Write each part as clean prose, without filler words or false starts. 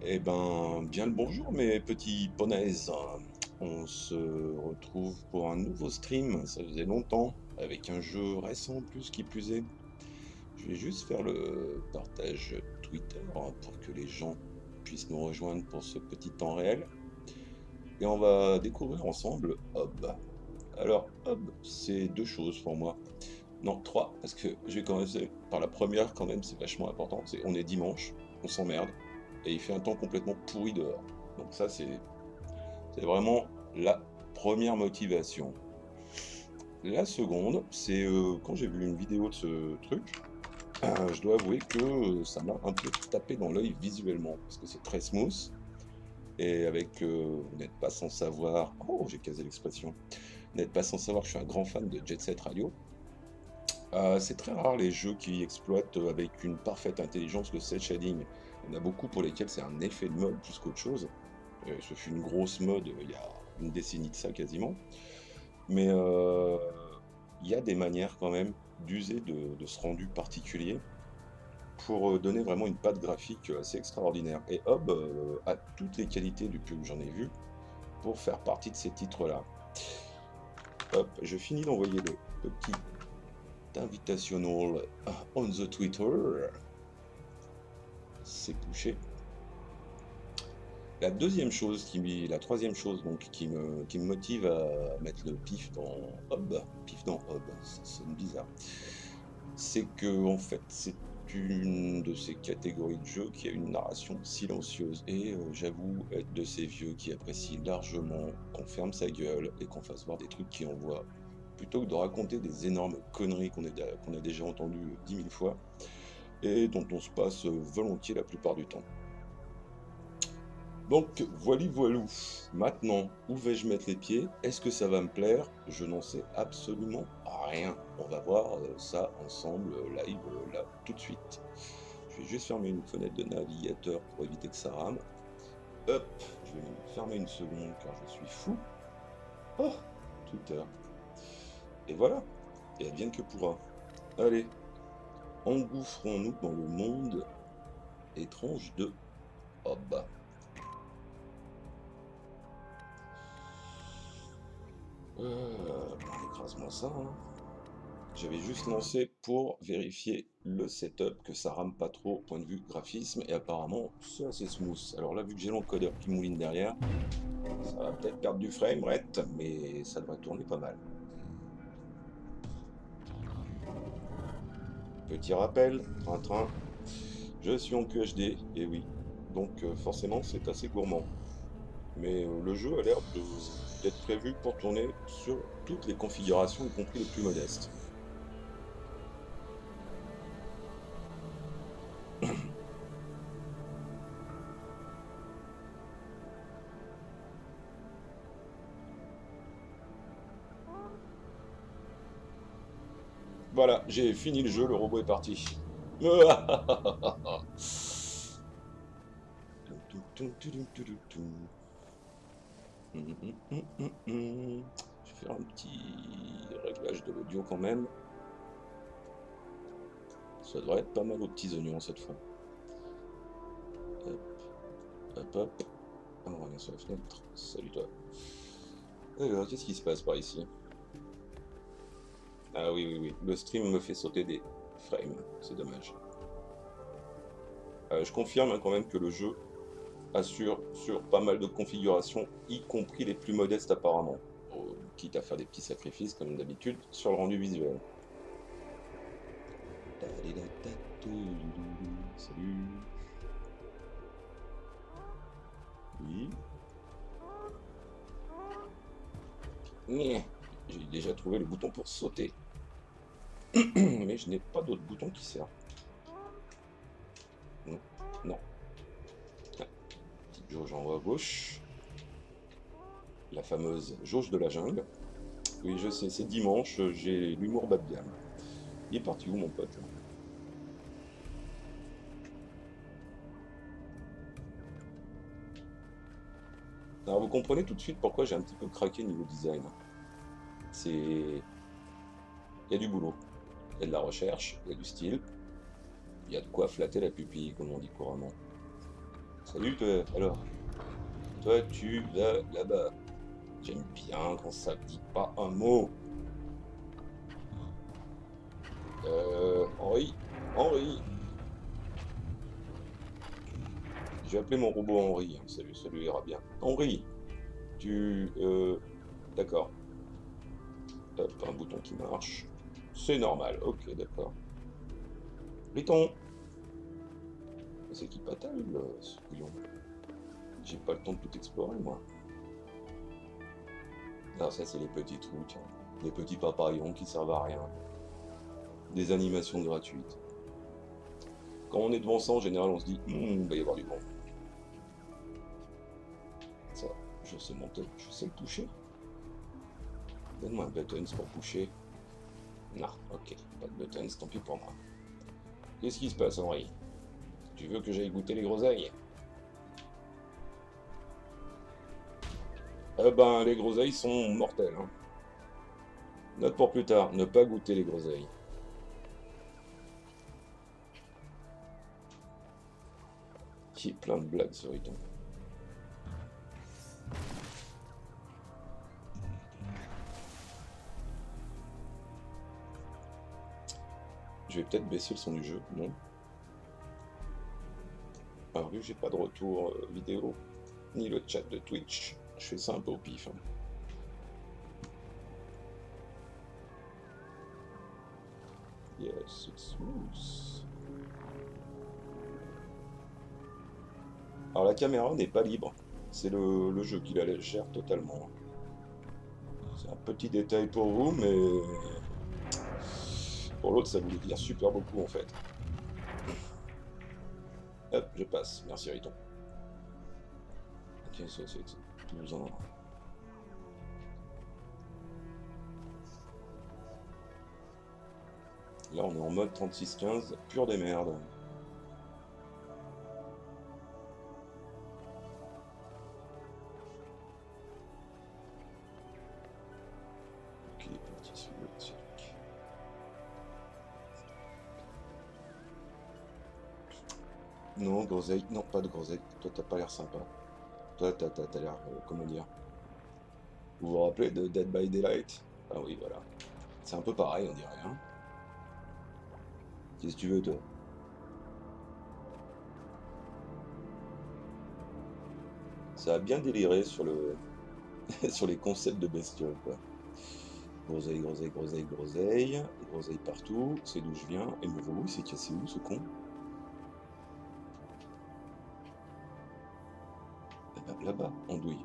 Eh ben, bien le bonjour mes petits poneyes. On se retrouve pour un nouveau stream, ça faisait longtemps, avec un jeu récent plus qui plus est. Je vais juste faire le partage Twitter pour que les gens puissent nous rejoindre pour ce petit temps réel. Et on va découvrir ensemble Hob. Alors, Hob, c'est deux choses pour moi. Non, trois, parce que je vais commencer par la première quand même, c'est vachement important. C'est on est dimanche, on s'emmerde, et il fait un temps complètement pourri dehors. Donc ça, c'est vraiment la première motivation. La seconde, c'est quand j'ai vu une vidéo de ce truc, je dois avouer que ça m'a un peu tapé dans l'œil visuellement, parce que c'est très smooth, et avec, vous n'êtes pas sans savoir, oh j'ai casé l'expression, vous n'êtes pas sans savoir que je suis un grand fan de Jet Set Radio. C'est très rare les jeux qui exploitent avec une parfaite intelligence le cel shading. Il y en a beaucoup pour lesquels c'est un effet de mode plus qu'autre chose. Ce fut une grosse mode il y a une décennie de ça quasiment. Mais il y a des manières quand même d'user de ce rendu particulier pour donner vraiment une patte graphique assez extraordinaire. Et Hob a toutes les qualités du peu que j'en ai vu pour faire partie de ces titres-là. Hop, je finis d'envoyer le petit invitational on the Twitter. C'est couché. La troisième chose donc qui me motive à mettre le pif dans Hob, ça sonne bizarre, c'est que en fait c'est une de ces catégories de jeux qui a une narration silencieuse et j'avoue être de ces vieux qui apprécient largement qu'on ferme sa gueule et qu'on fasse voir des trucs qui envoient plutôt que de raconter des énormes conneries qu'on a déjà entendues 10 000 fois et dont on se passe volontiers la plupart du temps. Donc, voilou. Maintenant, où vais-je mettre les pieds? Est-ce que ça va me plaire? Je n'en sais absolument rien. On va voir ça ensemble, live, là, tout de suite. Je vais juste fermer une fenêtre de navigateur pour éviter que ça rame. Hop, je vais me fermer une seconde car je suis fou. Oh, Twitter. Et voilà, et advienne que pourra. Allez, engouffrons-nous dans le monde étrange de Hob. Écrase-moi ça, hein. J'avais juste lancé pour vérifier le setup, que ça rame pas trop point de vue graphisme, et apparemment c'est assez smooth. Alors là, vu que j'ai l'encodeur qui mouline derrière, ça va peut-être perdre du framerate, mais ça devrait tourner pas mal. Petit rappel, train-train, je suis en QHD, et oui, donc forcément c'est assez gourmand. Mais le jeu a l'air d'être prévu pour tourner sur toutes les configurations, y compris les plus modestes. Voilà, j'ai fini le jeu, le robot est parti. Je vais faire un petit réglage de l'audio quand même. Ça devrait être pas mal aux petits oignons cette fois. Hop, hop, hop. Ah, on revient sur la fenêtre. Salut toi. Alors, qu'est-ce qui se passe par ici? Ah oui, oui, oui. Le stream me fait sauter des frames. C'est dommage. Je confirme hein, quand même que le jeu assure sur pas mal de configurations, y compris les plus modestes apparemment. Quitte à faire des petits sacrifices comme d'habitude sur le rendu visuel. Salut. Oui. J'ai déjà trouvé le bouton pour sauter. Mais je n'ai pas d'autre bouton qui sert. Non. Non. Ah, petite jauge en haut à gauche. La fameuse jauge de la jungle. Oui, je sais, c'est dimanche, j'ai l'humour bas de gamme. Il est parti où mon pote là? Alors vous comprenez tout de suite pourquoi j'ai un petit peu craqué niveau design. C'est... Il y a du boulot, il y a de la recherche, il y a du style, il y a de quoi flatter la pupille, comme on dit couramment. Salut toi, alors, toi tu vas là-bas. J'aime bien quand ça dit pas un mot. Henri, Henri. Je vais appeler mon robot Henri, hein, ça lui ira bien. Henri, tu... d'accord. Hop, un bouton qui marche. C'est normal, ok, d'accord. Riton! C'est qui patale, ce couillon? J'ai pas le temps de tout explorer, moi. Ah, ça, c'est les petits trucs, hein. Les petits papayons qui servent à rien. Des animations gratuites. Quand on est devant ça, en général, on se dit, il va y avoir du bon. Ça, je sais le toucher. Donne-moi un buttons pour toucher. Non, ok, pas de buttons, tant pis pour moi. Qu'est-ce qui se passe, Henri? Tu veux que j'aille goûter les groseilles? Eh ben, les groseilles sont mortelles, hein. Note pour plus tard, ne pas goûter les groseilles. J'ai plein de blagues sur Riton. Je vais peut-être baisser le son du jeu, non? Alors vu que j'ai pas de retour vidéo, ni le chat de Twitch, je fais ça un peu au pif, hein. Yes, it's smooth. Alors la caméra n'est pas libre, c'est le jeu qui la gère totalement. C'est un petit détail pour vous, mais pour l'autre ça voulait dire super beaucoup en fait. Hop, je passe, merci Riton. Ok, c'est 12 ans. Là on est en mode 36-15, pure des merdes. Ok, parti sur le truc. Non, groseille, non, pas de groseille. Toi, t'as pas l'air sympa. Toi, t'as l'air, comment dire. Vous vous rappelez de Dead by Daylight? Ah oui, voilà. C'est un peu pareil, on dirait, hein. Qu'est-ce que tu veux, toi? Ça a bien déliré sur le sur les concepts de bestioles, quoi. Groseille, groseille, groseille, groseille. Groseille partout, c'est d'où je viens. Et le nouveau, il s'est cassé où, ce con? Eh ben, là-bas, andouille.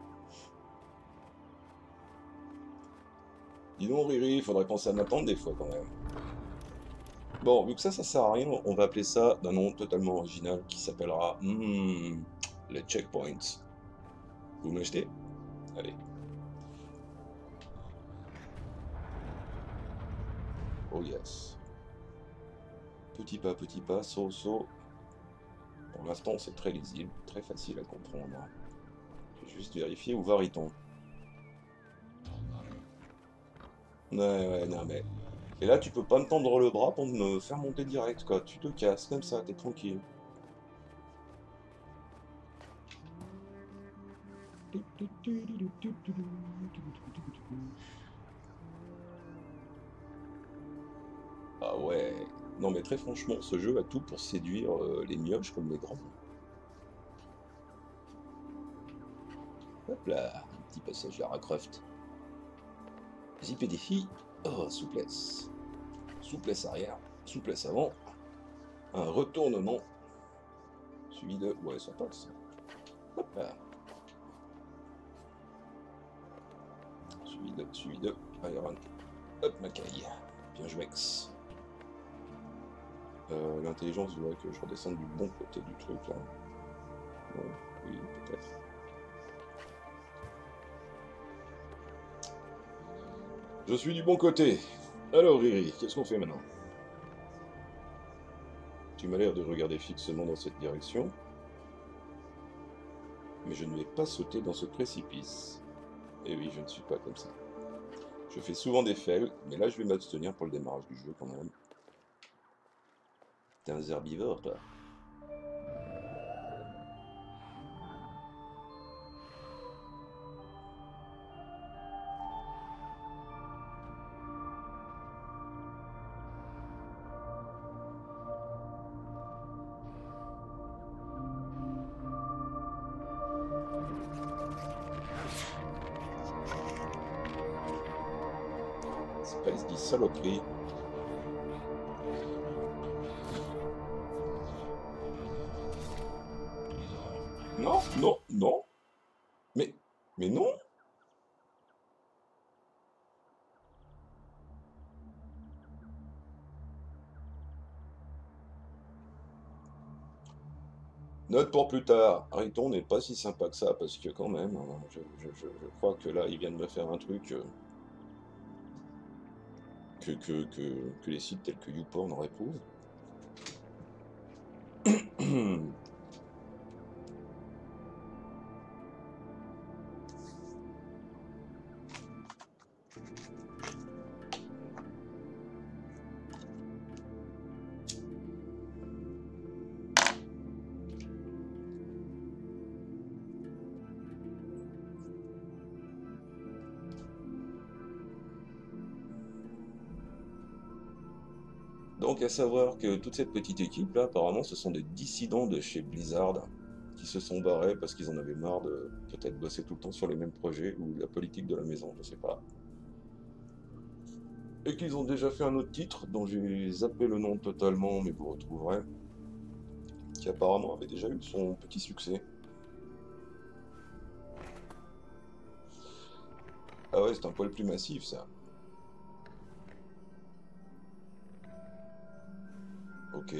Dis donc, Riri, il faudrait penser à m'attendre des fois, quand même. Bon, vu que ça sert à rien, on va appeler ça d'un nom totalement original qui s'appellera les checkpoints. Vous me l'achetez? Allez. Oh yes. Petit pas, saut, saut. Pour l'instant, c'est très lisible, très facile à comprendre. Je vais juste vérifier où va Riton. Ouais, non mais... Et là, tu peux pas me tendre le bras pour me faire monter direct, quoi. Tu te casses, comme ça, t'es tranquille. Ah ouais. Non mais très franchement, ce jeu a tout pour séduire les mioches comme les grands. Hop là, un petit passage Lara Croft. Zip et défi. Oh, souplesse. Souplesse arrière, souplesse avant. Un retournement. Suivi de... Ouais, ça passe. Hop là. Suivi de... Iron. Hop, Macaille. Bien joué. L'intelligence voudrait que je redescende du bon côté du truc, là. Ouais, oui, peut-être. Je suis du bon côté. Alors, Riri, qu'est-ce qu'on fait maintenant? Tu m'as l'air de regarder fixement dans cette direction. Mais je ne vais pas sauter dans ce précipice. Et oui, je ne suis pas comme ça. Je fais souvent des fails, mais là je vais m'abstenir pour le démarrage du jeu quand même. T'es un herbivore, toi. espèce de saloperie. Non, non, non. Mais, mais non. Note pour plus tard. Ariton n'est pas si sympa que ça, parce que quand même, hein, je crois que là, il vient de me faire un truc que les sites tels que YouPorn réprouvent. Donc, à savoir que toute cette petite équipe là, apparemment, ce sont des dissidents de chez Blizzard qui se sont barrés parce qu'ils en avaient marre de peut-être bosser tout le temps sur les mêmes projets ou la politique de la maison, je sais pas. Et qu'ils ont déjà fait un autre titre dont j'ai zappé le nom totalement, mais vous retrouverez, qui apparemment avait déjà eu son petit succès. Ah ouais, c'est un poil plus massif ça. Ok.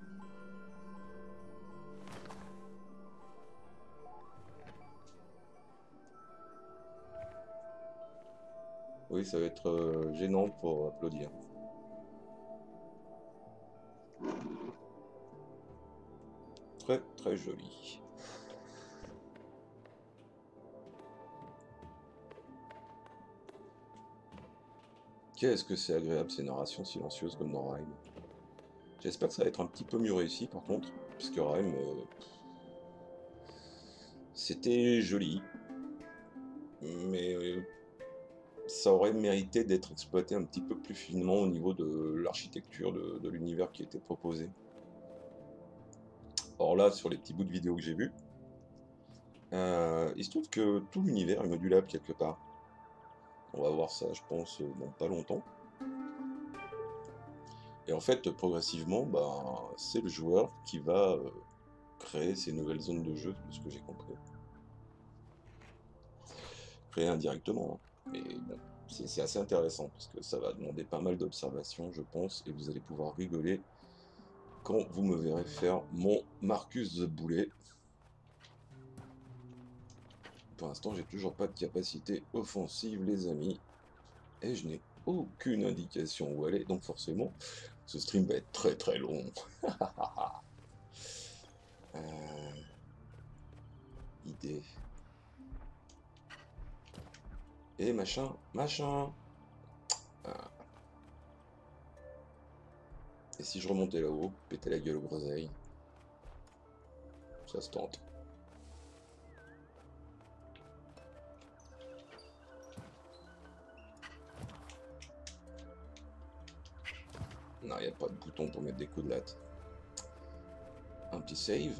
Oui, ça va être gênant pour applaudir. Très très joli. Qu'est-ce que c'est agréable ces narrations silencieuses comme dans Rime. J'espère que ça va être un petit peu mieux réussi par contre, puisque Rime, c'était joli, mais ça aurait mérité d'être exploité un petit peu plus finement au niveau de l'architecture de l'univers qui était proposé. Or là, sur les petits bouts de vidéo que j'ai vus, il se trouve que tout l'univers est modulable quelque part. On va voir ça, je pense, dans pas longtemps. Et en fait, progressivement, bah, c'est le joueur qui va créer ces nouvelles zones de jeu, de ce que j'ai compris. Créer indirectement, hein. Mais bon, c'est assez intéressant, parce que ça va demander pas mal d'observations, je pense, et vous allez pouvoir rigoler quand vous me verrez faire mon Marcus the Boulet. Pour l'instant, j'ai toujours pas de capacité offensive, les amis, et je n'ai aucune indication où aller, donc forcément, ce stream va être très très long. Idée. Et machin, machin. Ah. Et si je remontais là-haut, péter la gueule aux groseilles, ça se tente. Non, il n'y a pas de bouton pour mettre des coups de latte. Un petit save.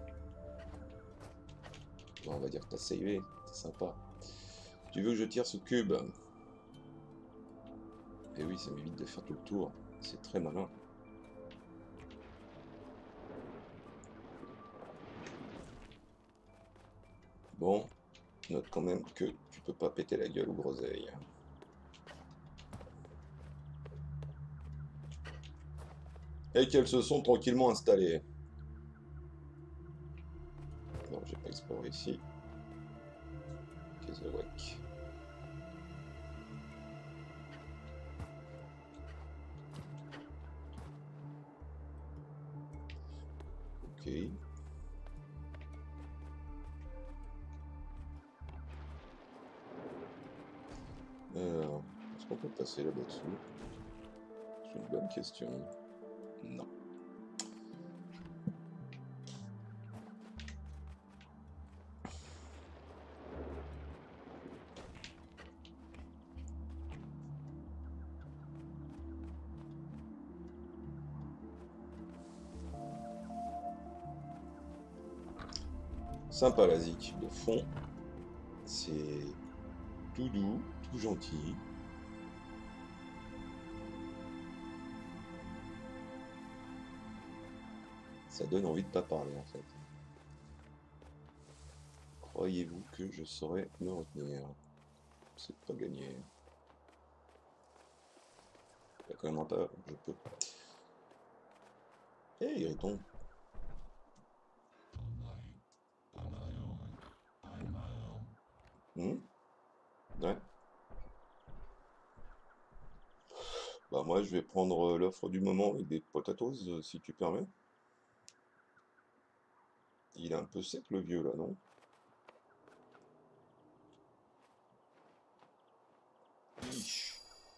Bon, on va dire que t'as savé, c'est sympa. Tu veux que je tire ce cube? Et oui, ça m'évite de faire tout le tour. C'est très malin. Bon, note quand même que tu peux pas péter la gueule aux groseilles. Et qu'elles se sont tranquillement installées. Non, j'ai pas exploré ici. Qu'est-ce que wack. Ok. Alors, est-ce qu'on peut passer là-dessus? C'est une bonne question. Non. Sympa la zik de fond. C'est tout doux, tout gentil. Ça donne envie de pas parler en fait. Croyez-vous que je saurais me retenir? C'est pas gagné. Il y a quand même un pas, je peux. Hey, Riton. Ouais. Bah moi je vais prendre l'offre du moment avec des potatoes, si tu permets. Il est un peu sec le vieux là, non? Iche.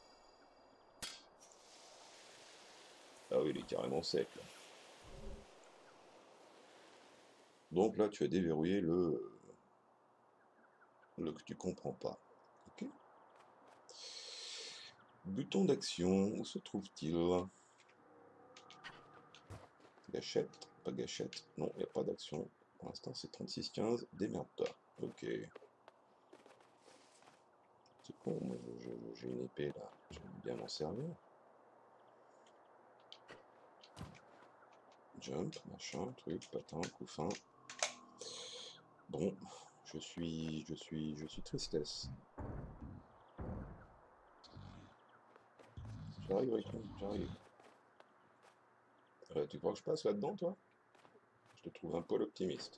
Ah oui, il est carrément sec là. Donc là tu as déverrouillé le que tu comprends pas. Ok. Bouton d'action, où se trouve-t-il? Gâchette, pas gâchette. Non, il n'y a pas d'action. Pour l'instant c'est 36-15, démerde-toi. Ok. C'est con, moi j'ai une épée là, j'aime bien m'en servir. Jump, machin, truc, patin, coup fin. Bon, je suis tristesse. J'arrive, Riton, j'arrive. Tu crois que je passe là-dedans, toi? Je te trouve un peu optimiste.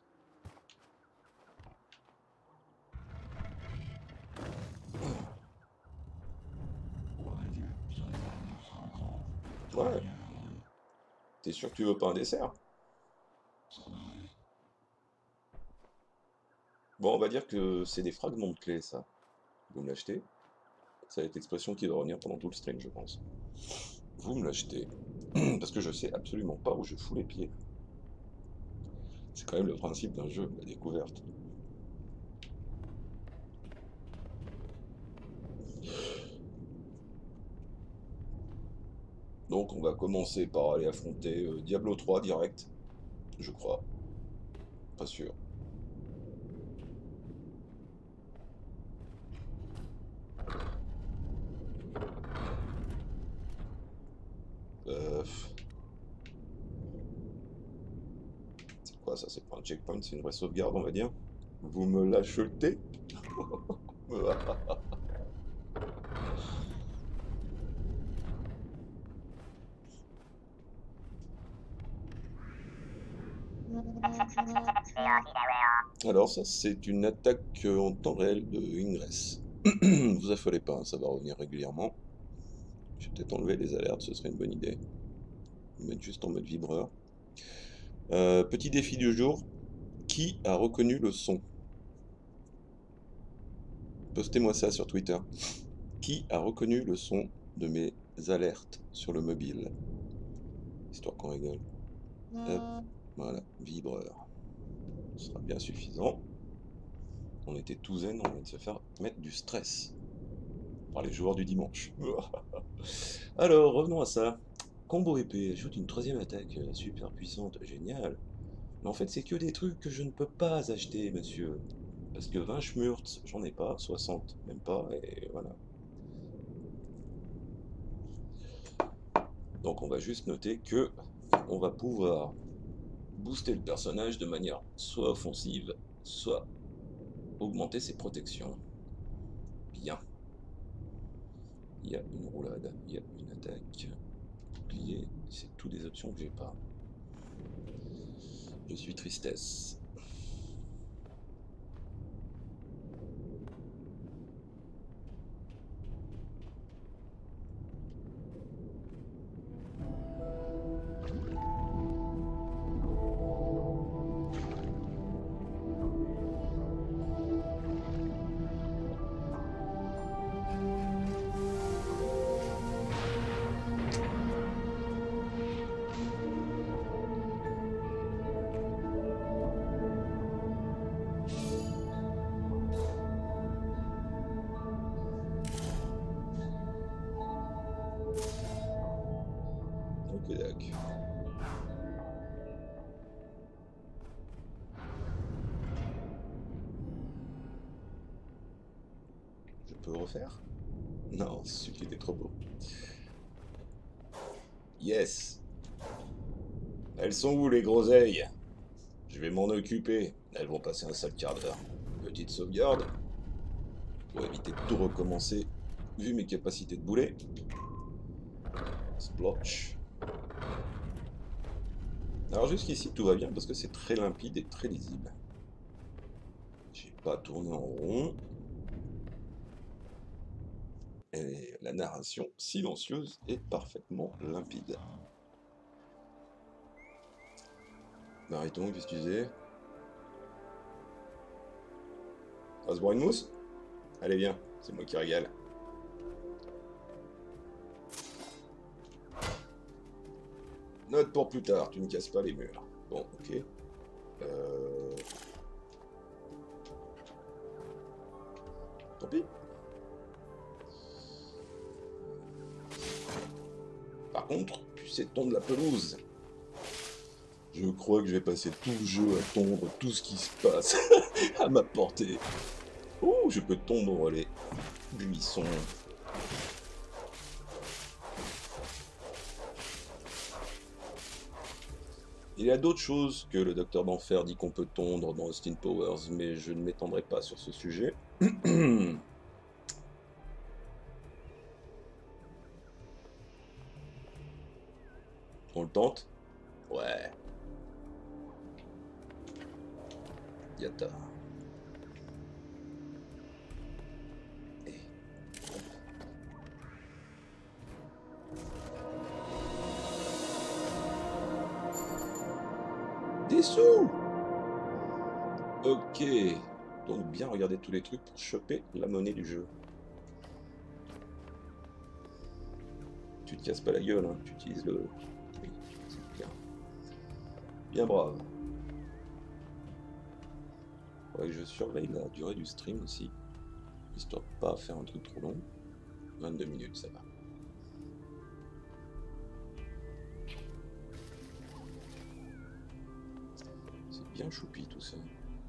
Ouais. T'es sûr que tu veux pas un dessert? Bon, on va dire que c'est des fragments de clés, ça. Vous me l'achetez? Ça va être l'expression qui va revenir pendant tout le stream, je pense. Vous me l'achetez. Parce que je sais absolument pas où je fous les pieds. C'est quand même le principe d'un jeu, la découverte. Donc on va commencer par aller affronter Diablo 3 direct, je crois. Pas sûr. Euh, c'est quoi ça? C'est pas un checkpoint, c'est une vraie sauvegarde, on va dire. Vous me l'achetez? Alors ça, c'est une attaque en temps réel de Ingress. Vous affolez pas, hein, ça va revenir régulièrement. Je vais peut-être enlever les alertes, ce serait une bonne idée. Mettre juste en mode vibreur. Petit défi du jour. Qui a reconnu le son? Postez-moi ça sur Twitter. Qui a reconnu le son de mes alertes sur le mobile? Histoire qu'on rigole. Hop, voilà, vibreur. Ce sera bien suffisant. On était tout zen, on vient de se faire mettre du stress par les joueurs du dimanche. Alors, revenons à ça. Combo épée, ajoute une troisième attaque super puissante, génial. Mais en fait, c'est que des trucs que je ne peux pas acheter, monsieur. Parce que 20 schmurts, j'en ai pas, 60, même pas, et voilà. Donc on va juste noter que on va pouvoir booster le personnage de manière soit offensive, soit augmenter ses protections. Bien. Il y a une roulade, il y a une attaque, bouclier, c'est toutes des options que j'ai pas. Je suis tristesse. Ok, d'accord. Je peux refaire? Non, celui qui était trop beau. Yes! Elles sont où les groseilles? Je vais m'en occuper. Elles vont passer un sale quart d'heure. Petite sauvegarde. Pour éviter de tout recommencer, vu mes capacités de boulet. Splotch. Alors jusqu'ici tout va bien parce que c'est très limpide et très lisible. J'ai pas tourné en rond. Et la narration silencieuse est parfaitement limpide. Mariton, qu'est-ce que tu disais? On va se boire une mousse? Allez viens, c'est moi qui régale. Note pour plus tard, tu ne casses pas les murs. Bon, ok. Tant pis. Par contre, tu sais tondre la pelouse. Je crois que je vais passer tout le jeu à tondre tout ce qui se passe à ma portée. Oh, je peux tondre les buissons. Il y a d'autres choses que le Docteur d'Enfer dit qu'on peut tondre dans Austin Powers, mais je ne m'étendrai pas sur ce sujet. On le tente? Ouais. Yata. Des sous! Ok. Donc bien regarder tous les trucs pour choper la monnaie du jeu. Tu te casses pas la gueule, hein. Tu utilises le... Oui, c'est bien. Bien brave. Faudrait que je surveille la durée du stream aussi. Histoire de pas faire un truc trop long. 22 minutes, ça va. C'est bien choupi tout ça.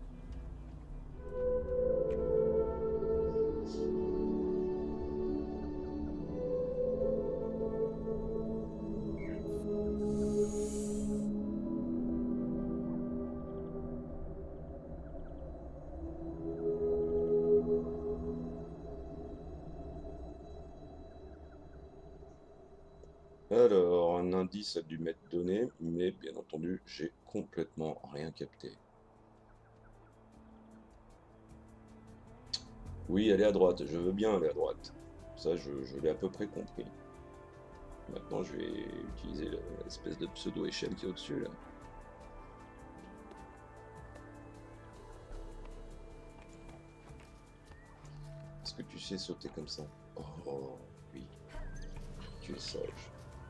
Alors, un indice a dû m'être donné, mais bien entendu, j'ai complètement rien capté. Oui, aller à droite, je veux bien aller à droite. Ça, je l'ai à peu près compris. Maintenant, je vais utiliser l'espèce de pseudo-échelle qui est au-dessus, là. Est-ce que tu sais sauter comme ça? Oh, oui. Tu es sage.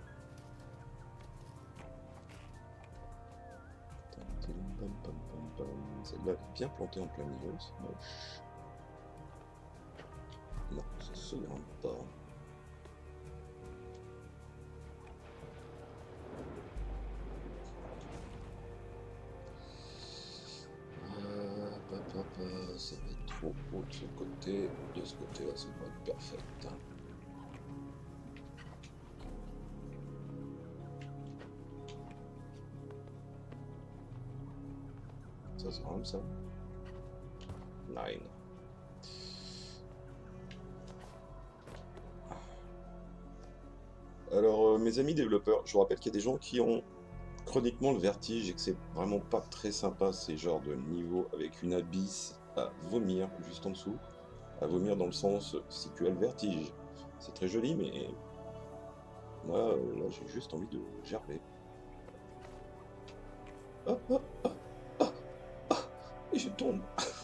Celle-là est bien plantée en plein milieu, c'est moche. Non, ça se grimpe pas. Ça va être trop haut de ce côté. De ce côté-là, ça va être perfect. Ça se grimpe, ça? 9. Alors, mes amis développeurs, je vous rappelle qu'il y a des gens qui ont chroniquement le vertige et que c'est vraiment pas très sympa ces genres de niveaux avec une abysse à vomir juste en dessous. À vomir dans le sens si tu as le vertige. C'est très joli, mais moi, là, j'ai juste envie de gerber. Ah, ah, ah, ah, ah, et je tombe.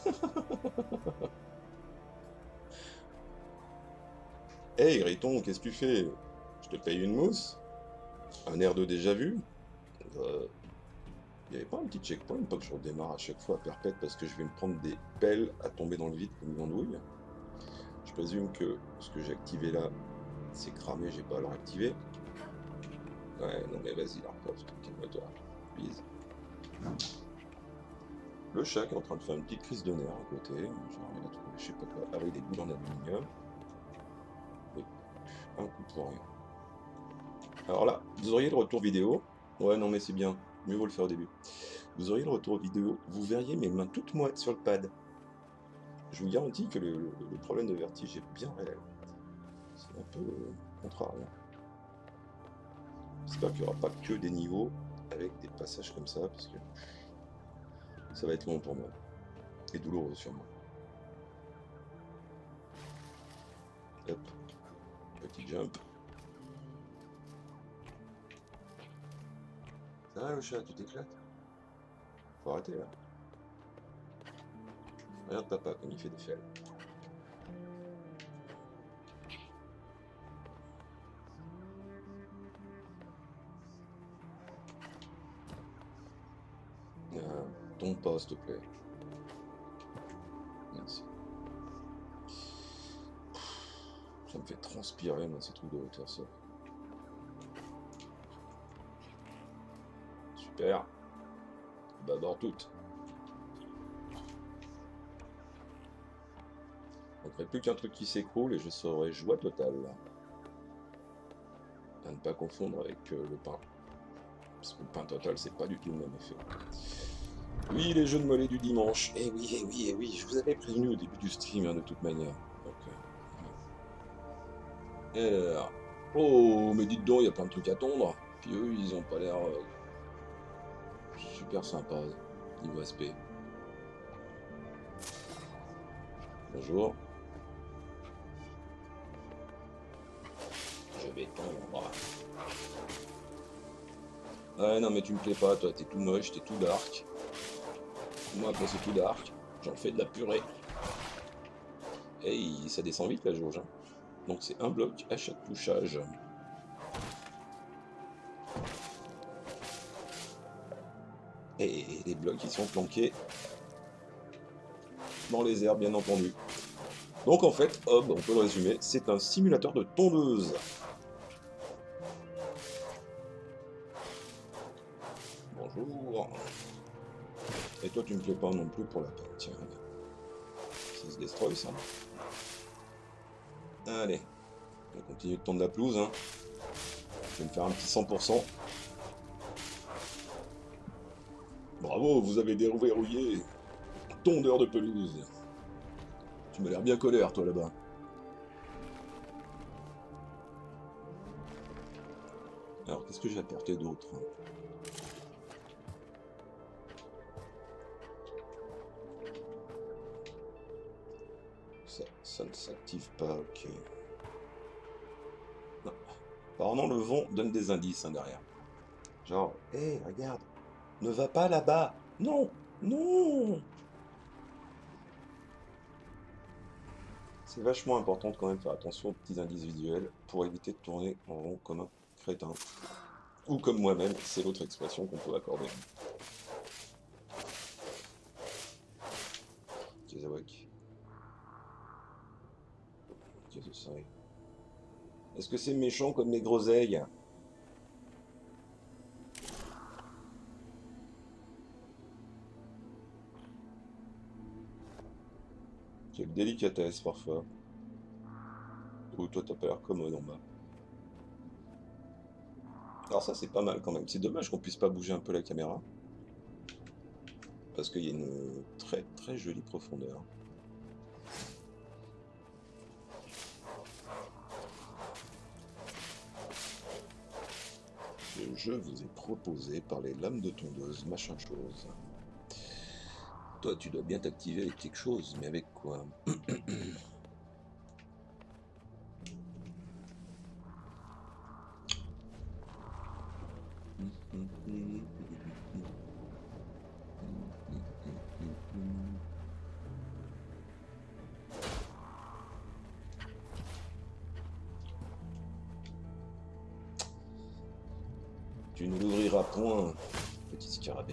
Hey, Riton, qu'est-ce que tu fais? Je te paye une mousse? Un air de déjà vu? Il n'y avait pas un petit checkpoint, pas que je redémarre à chaque fois à perpète parce que je vais me prendre des pelles à tomber dans le vide comme une andouille. Je présume que ce que j'ai activé là, c'est cramé, j'ai pas à le réactiver. Ouais, non mais vas-y, Larpov, calme-toi, please. Le chat qui est en train de faire une petite crise de nerfs à côté, genre il a trouvé je sais pas quoi, avec des boules en aluminium. Oui, un coup pour rien. Alors là, vous auriez le retour vidéo. Ouais, non mais c'est bien. Mieux vaut le faire au début. Vous auriez le retour vidéo, vous verriez mes mains toutes moites sur le pad. Je vous garantis que le problème de vertige est bien réel. C'est un peu contrariant. J'espère qu'il n'y aura pas que des niveaux avec des passages comme ça, parce que ça va être long pour moi. Et douloureux sûrement. Hop, petit jump. Ça va le chat, tu t'éclates? Faut arrêter là. Regarde papa comme il fait des fêles. Tombe pas s'il te plaît. Merci. Ça me fait transpirer moi ces trucs de hauteur ça. Super. D'abord toutes. Il ne ferait plus qu'un truc qui s'écroule et je serais joie totale. À ne pas confondre avec le pain. Parce que le pain total, c'est pas du tout le même effet. Oui, les jeux de mollets du dimanche. Eh oui, eh oui, eh oui. Je vous avais prévenu au début du stream, hein, de toute manière. Donc, alors... Oh, mais dites donc, il y a plein de trucs à tondre. Puis eux, ils ont pas l'air super sympas niveau aspect. Bonjour. Je vais tondre. Ouais, non, mais tu me plais pas, toi. T'es tout moche, t'es tout dark. Moi, quand c'est tout dark, j'en fais de la purée. Et ça descend vite la jauge. Hein. Donc c'est un bloc à chaque touchage. Et les blocs ils sont planqués dans les airs bien entendu. Donc en fait, Hob, on peut le résumer, c'est un simulateur de tondeuse. Bonjour. Et toi tu me plais pas non plus pour la peine. Tiens, ça se destroy ça. Allez, on va continuer de tondre la pelouse. Hein. Je vais me faire un petit 100%. Bravo, vous avez déverrouillé. Tondeur de pelouse. Tu m'as l'air bien colère, toi, là-bas. Alors, qu'est-ce que j'ai apporté d'autre? Ça ne s'active pas, ok. Non. Apparemment, le vent donne des indices hein, derrière. Genre, hé, hey, regarde, ne va pas là-bas. Non, non. C'est vachement important de quand même faire attention aux petits indices visuels pour éviter de tourner en rond comme un crétin. Ou comme moi-même, c'est l'autre expression qu'on peut accorder. Kizawak. Qu'est-ce que c'est? Est-ce que c'est méchant comme les groseilles? Quelle délicatesse parfois. Ou toi t'as pas l'air commode en bas. Alors ça c'est pas mal quand même. C'est dommage qu'on puisse pas bouger un peu la caméra. Parce qu'il y a une très très jolie profondeur. Le jeu vous est proposé par les lames de tondeuse, machin chose. Toi tu dois bien t'activer avec quelque chose, mais avec quoi? Tu ne l'ouvriras point, petit scarabée.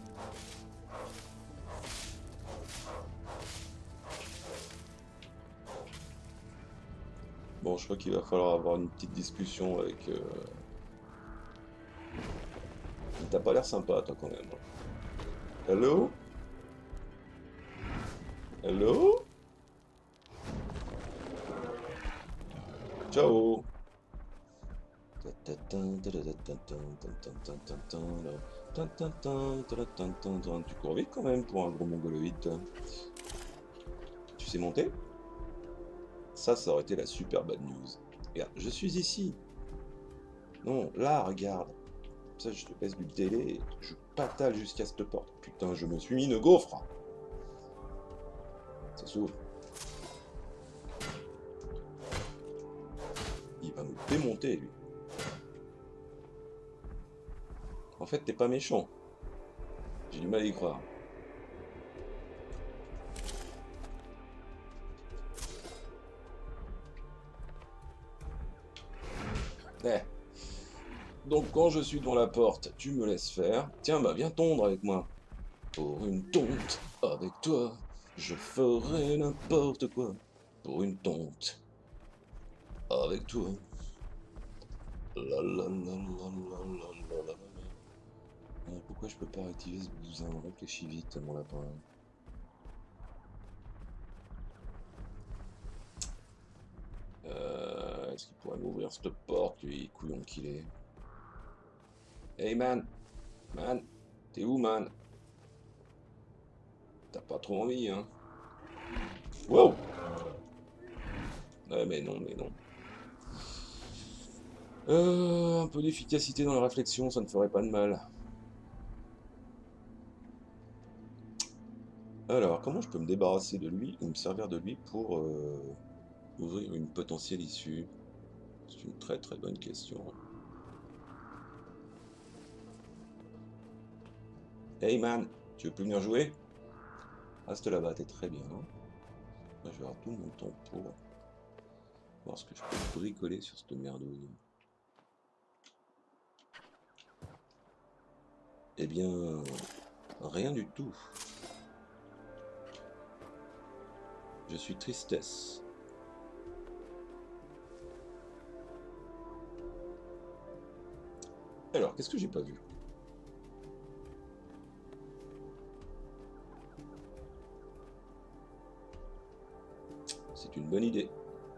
Bon, je crois qu'il va falloir avoir une petite discussion avec... Il t'a pas l'air sympa, toi, quand même. Hello? Hello? Ciao! Tu cours vite quand même pour un gros mongoloïde, toi. Tu sais monter? Ça aurait été la super bad news. Regarde, je suis ici. Non, là, regarde. Ça, je te baisse du télé, je patale jusqu'à cette porte. Putain, je me suis mis une gaufre. Ça s'ouvre. Il va me démonter, lui. En fait, t'es pas méchant. J'ai du mal à y croire. Eh. Donc quand je suis devant la porte, tu me laisses faire. Tiens, bah viens tondre avec moi. Pour une tonte, avec toi, je ferai n'importe quoi. Pour une tonte, avec toi. La la la la la la la la. Pourquoi je peux pas activer ce bousin? Réfléchis vite, mon lapin. Est-ce qu'il pourrait m'ouvrir cette porte, lui, couillon qu'il est? Hey man! Man! T'es où, man? T'as pas trop envie, hein? Wow! Ouais, mais non, mais non. Un peu d'efficacité dans la réflexion, ça ne ferait pas de mal. Alors, comment je peux me débarrasser de lui ou me servir de lui pour ouvrir une potentielle issue? C'est une très très bonne question. Hey man, tu veux plus venir jouer? Reste là-bas, t'es très bien. Moi, je vais avoir tout mon temps pour voir ce que je peux bricoler sur cette merdouille. Eh bien, rien du tout. Je suis tristesse. Alors, qu'est-ce que j'ai pas vu? C'est une bonne idée.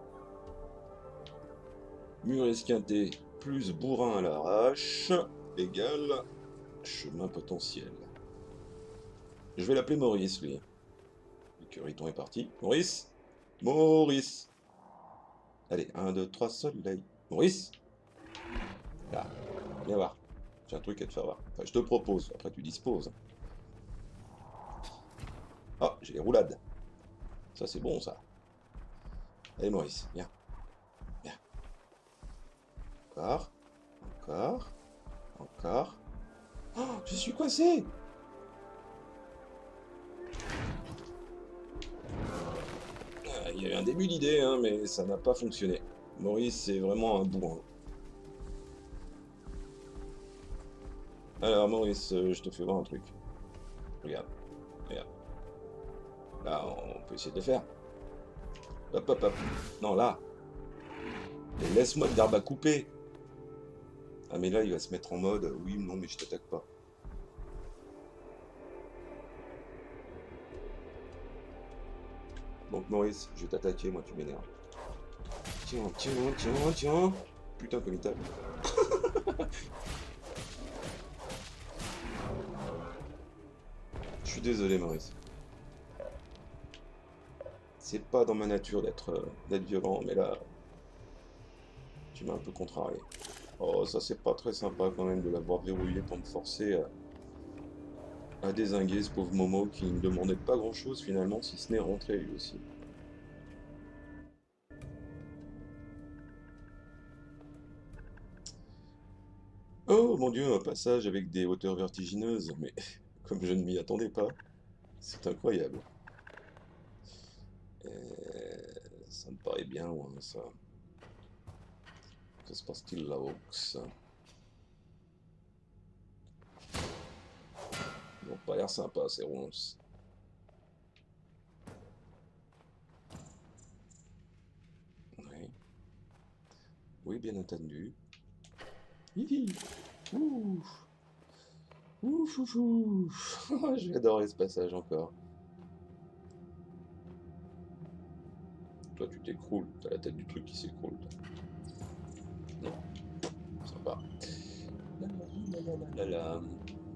Mur esquinté plus bourrin à l'arrache égale chemin potentiel. Je vais l'appeler Maurice, lui. Le curiton est parti. Maurice! Maurice! Allez, 1, 2, 3, soleil. Maurice! Là, viens voir. J'ai un truc à te faire voir. Enfin, je te propose, après tu disposes. Ah, j'ai les roulades. Ça, c'est bon, ça. Allez, Maurice, viens. Viens. Encore. Encore. Encore. Oh, je suis coincé! Il y a eu un début d'idée, hein, mais ça n'a pas fonctionné. Maurice, c'est vraiment un bourrin. Alors, Maurice, je te fais voir un truc. Regarde. Regarde. Là, on peut essayer de le faire. Hop, hop, hop. Non, là. Mais laisse-moi de l'herbe à couper. Ah, mais là, il va se mettre en mode, oui, non, mais je t'attaque pas. Donc, Maurice, je vais t'attaquer, moi, tu m'énerves. Tiens, tiens, tiens, tiens. Putain, comme il tape. Je suis désolé, Maurice. C'est pas dans ma nature d'être violent, mais là, tu m'as un peu contrarié. Oh, ça, c'est pas très sympa quand même de l'avoir verrouillé pour me forcer à dézinguer ce pauvre Momo qui ne demandait pas grand-chose finalement, si ce n'est rentrer lui aussi. Oh mon Dieu, un passage avec des hauteurs vertigineuses, mais comme je ne m'y attendais pas, c'est incroyable. Ça me paraît bien loin, ça. Que se passe-t-il là-haut? Ils n'ont pas l'air sympa, ces ronces. Oui, oui, bien entendu. Hihi. Ouf. Ouf, ouf, ouf. J'ai adoré ce passage encore. Toi, tu t'écroules. T'as la tête du truc qui s'écroule. Non, ça pas. La, la, la, la, la.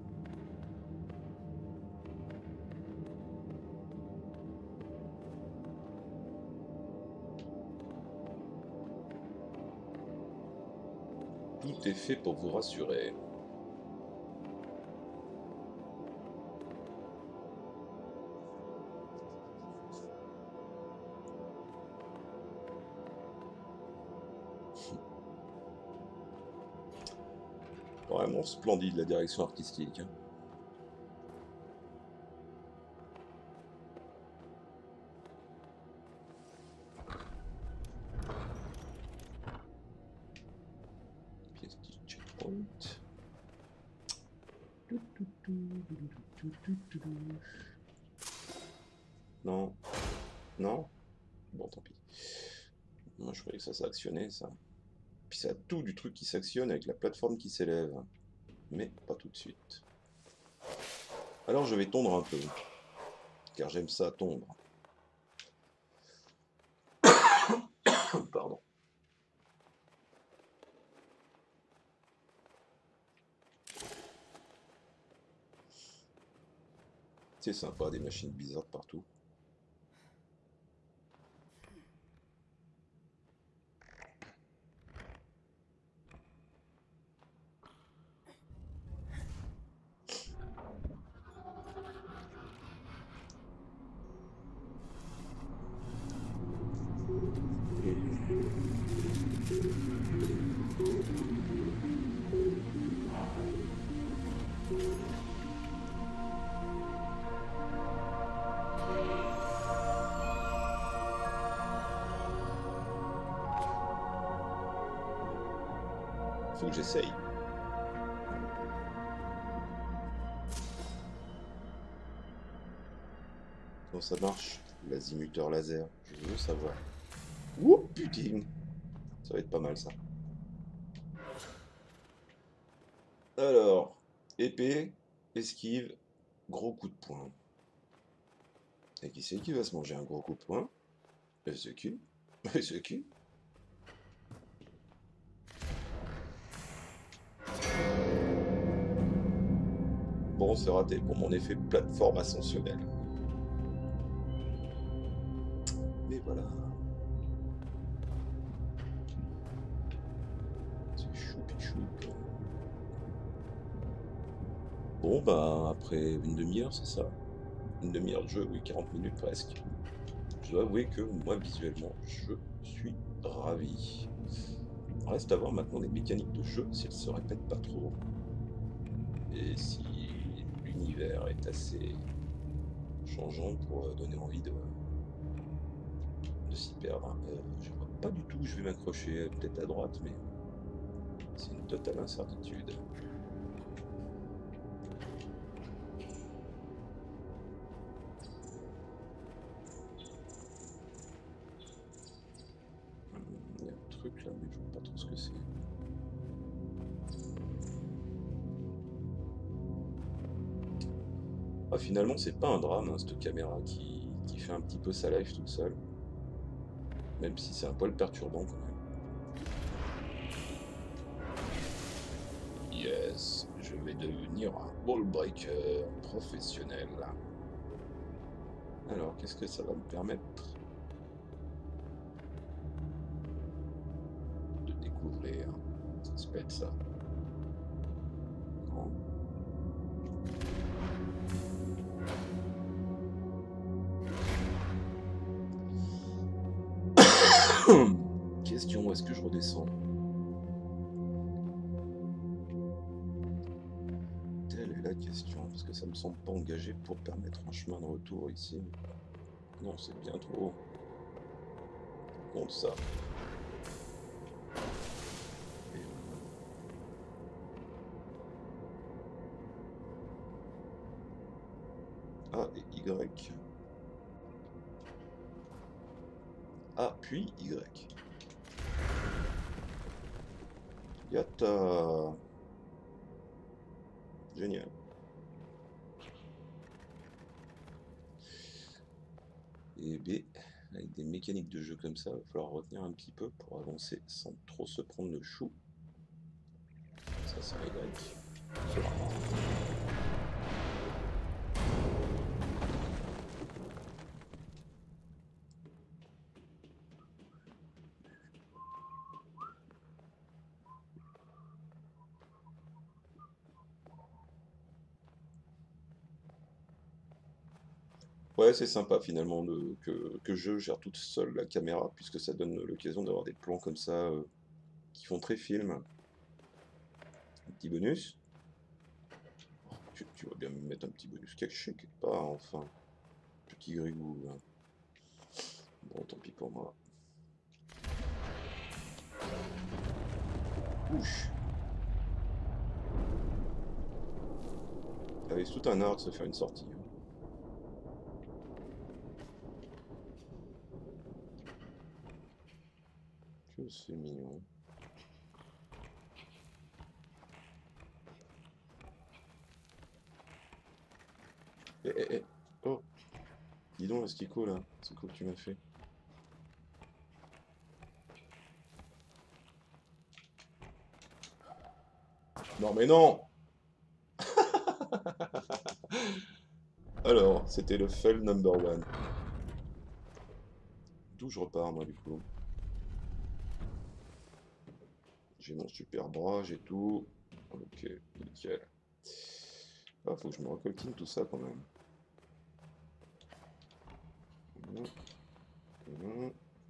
Tout est fait pour vous rassurer. Vraiment splendide la direction artistique. Hein. Pièce du checkpoint. Non. Non. Bon, tant pis. Moi, je croyais que ça s'actionnait, ça. Puis ça a tout du truc qui s'actionne avec la plateforme qui s'élève. Mais pas tout de suite. Alors je vais tondre un peu. Car j'aime ça tondre. Pardon. C'est sympa, des machines bizarres partout. Faut que j'essaye. Comment ça marche, l'azimuteur laser? Je veux savoir. Ouh, putain! Ça va être pas mal, ça. Alors, épée, esquive, gros coup de poing. Et qui c'est qui va se manger un gros coup de poing? C'est qui? C'est qui? Bon, c'est raté pour mon effet plateforme ascensionnelle. Mais voilà. C'est choupi choupi. Bon, bah, après une demi-heure, c'est ça? Une demi-heure de jeu, oui, 40 minutes presque. Je dois avouer que moi, visuellement, je suis ravi. Reste à voir maintenant les mécaniques de jeu, si elles se répètent pas trop. Et si l'univers est assez changeant pour donner envie de s'y perdre. Je vois pas du tout où je vais m'accrocher, peut-être à droite, mais c'est une totale incertitude. Il y a un truc là, mais je vois pas trop ce que c'est. Ah, finalement, c'est pas un drame, hein, cette caméra qui fait un petit peu sa life toute seule. Même si c'est un poil perturbant quand même. Yes, je vais devenir un ball breaker professionnel. Alors, qu'est-ce que ça va me permettre de découvrir? Ça peut être ça. Non. Question, où est-ce que je redescends? Telle est la question, parce que ça me semble pas engagé pour permettre un chemin de retour ici. Non, c'est bien trop. Compte ça. A et Y. A puis Y. Yata. Génial. Et B, avec des mécaniques de jeu comme ça, il va falloir retenir un petit peu pour avancer sans trop se prendre le chou. Ça c'est un Y. Ouais, c'est sympa finalement que je gère toute seule la caméra, puisque ça donne l'occasion d'avoir des plans comme ça qui font très film. Un petit bonus. Tu vas bien me mettre un petit bonus caché quelque part, enfin. Petit grigou, là. Bon, tant pis pour moi. Ouch! Ah oui, c'est tout un art de se faire une sortie, hein. Que c'est mignon. Eh. Oh! Dis donc, Astico, là. C'est quoi que tu m'as fait? Non, mais non! Alors, c'était le fail number one. D'où je repars, moi, du coup? J'ai mon super bras, j'ai tout. Ok, nickel. Ah, faut que je me recoltine tout ça, quand même. Mhm, mhm.